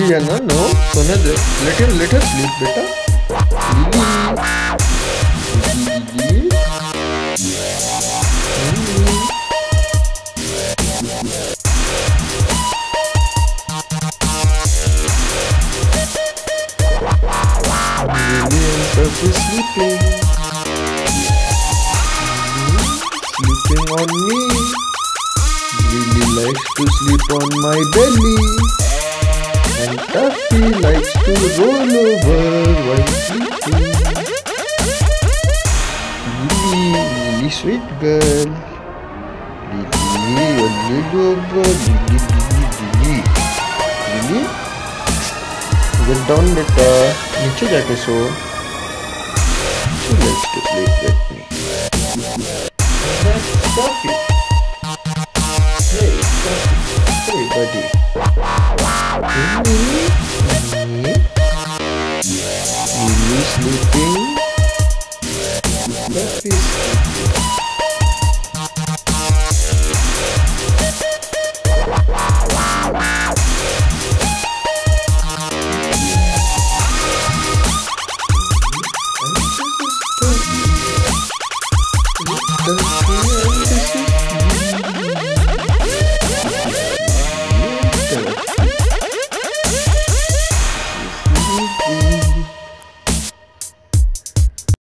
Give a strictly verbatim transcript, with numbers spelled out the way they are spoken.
Liliana, no. Sona, let her let her sleep, beta. Lily. Lily. Lily. Lily and Puff is sleeping. Lily sleeping on me. Lily likes to sleep on my belly. And Puffy likes to roll over while sleeping. Lily, Lily sweet girl. Lily, a little girl. Lily, Lily, Lily. Lily, get down beta. नीचे जाके सो. She likes to sleep with me. That's Puffy. Hey, Puffy. Hey, buddy. Lily, Lily. Lily sleeping. Puffy sleeping.